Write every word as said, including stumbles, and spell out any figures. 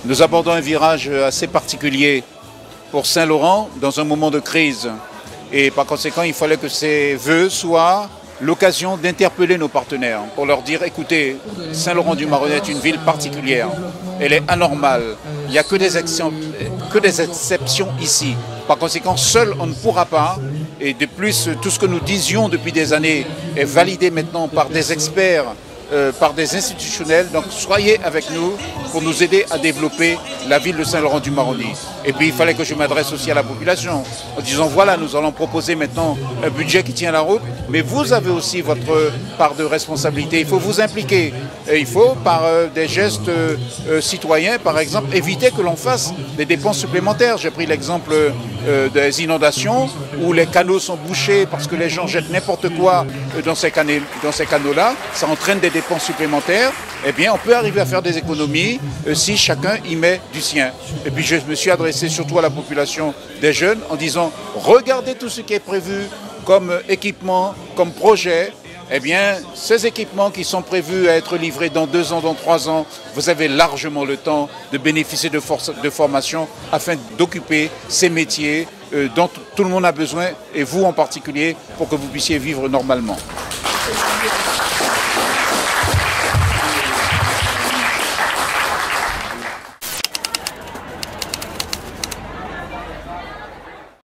Nous abordons un virage assez particulier pour Saint-Laurent dans un moment de crise. Et par conséquent, il fallait que ces vœux soient l'occasion d'interpeller nos partenaires pour leur dire, écoutez, Saint-Laurent-du-Maroni est une ville particulière, elle est anormale, il n'y a que des, que des exceptions ici. Par conséquent, seul on ne pourra pas, et de plus, tout ce que nous disions depuis des années est validé maintenant par des experts, euh, par des institutionnels, donc soyez avec nous pour nous aider à développer la ville de Saint-Laurent-du-Maroni. Et puis il fallait que je m'adresse aussi à la population en disant voilà, nous allons proposer maintenant un budget qui tient la route, mais vous avez aussi votre part de responsabilité, il faut vous impliquer. Et il faut, par euh, des gestes euh, euh, citoyens, par exemple, éviter que l'on fasse des dépenses supplémentaires. J'ai pris l'exemple euh, des inondations où les canaux sont bouchés parce que les gens jettent n'importe quoi dans ces canaux, dans ces canaux-là. Ça entraîne des dépenses supplémentaires. Eh bien, on peut arriver à faire des économies euh, si chacun y met du sien. Et puis, je me suis adressé surtout à la population des jeunes en disant regardez tout ce qui est prévu comme équipement, comme projet. Eh bien, ces équipements qui sont prévus à être livrés dans deux ans, dans trois ans, vous avez largement le temps de bénéficier de, force, de formation afin d'occuper ces métiers euh, dont tout le monde a besoin, et vous en particulier, pour que vous puissiez vivre normalement.